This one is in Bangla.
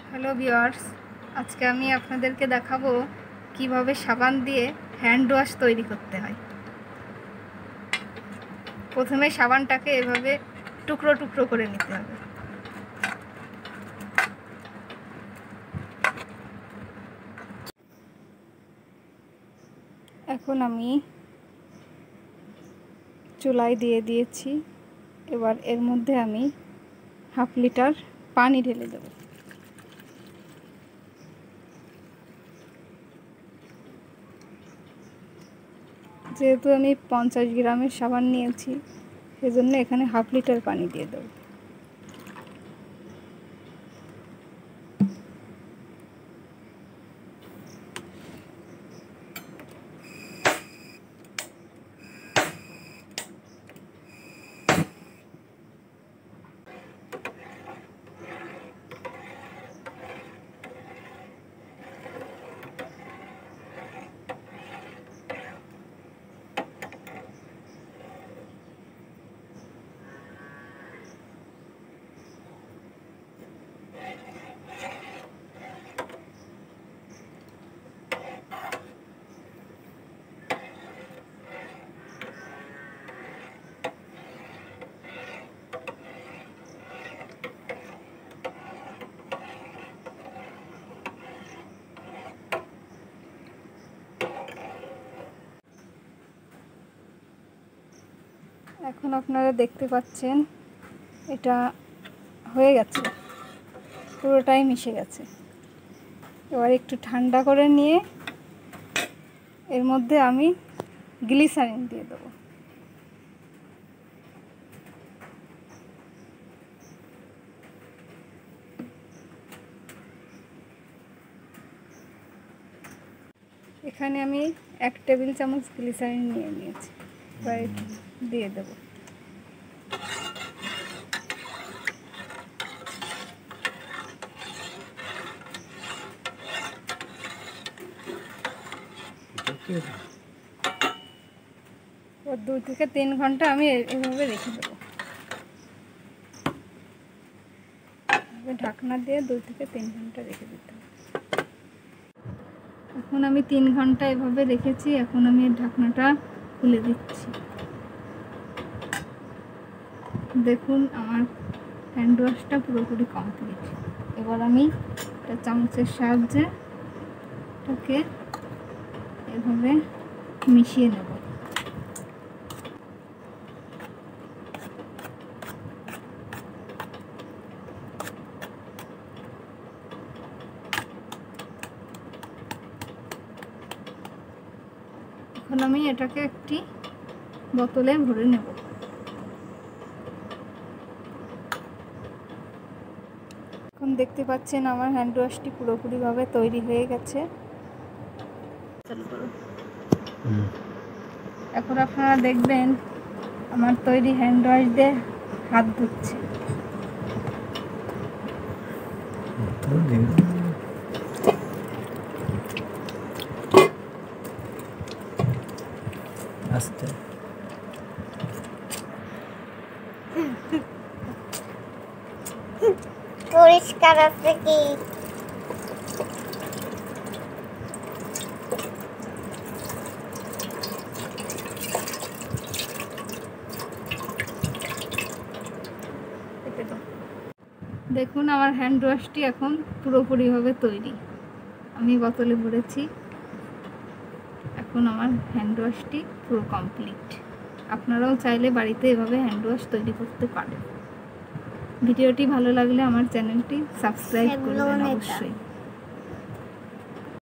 হ্যালো ভিউয়ার্স, আজকে আমি আপনাদেরকে দেখাবো কিভাবে সাবান দিয়ে হ্যান্ড ওয়াশ তৈরি করতে হয়। প্রথমে সাবানটাকে এভাবে টুকরো টুকরো করে নিতে হবে। এখন আমি চুলায় দিয়ে দিয়েছি। এবার এর মধ্যে আমি হাফ লিটার পানি ঢেলে দেব। যেহেতু আমি 50 গ্রামের সাবান নিয়েছি, সেজন্য এখানে হাফ লিটার পানি দিয়ে দেব। এখন আপনারা দেখতে পাচ্ছেন এটা হয়ে গেছে, পুরোটাই মিশে গেছে। এবার একটু ঠান্ডা করে নিয়ে এর মধ্যে আমি গ্লিসারিন দিয়ে দেবো। এখানে আমি 1 টেবিল চামচ গ্লিসারিন নিয়ে নিয়েছি, এবার দিয়ে দেবো। এবার 2 থেকে 3 ঘন্টা আমি এভাবে রেখে দেবো। ঢাকনা দিয়ে 2 থেকে 3 ঘন্টা রেখে দিতে হবে। এখন আমি 3 ঘন্টা এভাবে রেখেছি। এখন আমি ঢাকনাটা খুলে দিচ্ছি। দেখুন আমার হ্যান্ড ওয়াশটা পুরোপুরি কমপ্লিট। এবার আমি একটা চামচের সাহায্যে এটাকে এভাবে মিশিয়ে নেব। এখন আমি এটাকে একটি বোতলে ভরে নেব। এখন দেখতে পাচ্ছেন আমার হ্যান্ড ওয়াশটি পুরোপুরিভাবে তৈরি হয়ে গেছে। এখন আপনারা দেখবেন আমার তৈরি হ্যান্ড ওয়াশ দিয়ে হাত ধুচ্ছে। আস্তে পরিষ্কার আছে কি? দেখুন আমার হ্যান্ড ওয়াশটি এখন পুরোপুরিভাবে তৈরি। আমি বোতলে ভরেছি। এখন আমার হ্যান্ড ওয়াশটি পুরো কমপ্লিট। আপনারাও চাইলে বাড়িতে এভাবে হ্যান্ড ওয়াশ তৈরি করতে পারেন। ভিডিওটি ভালো লাগলে আমার চ্যানেলটি সাবস্ক্রাইব করবেন অবশ্যই।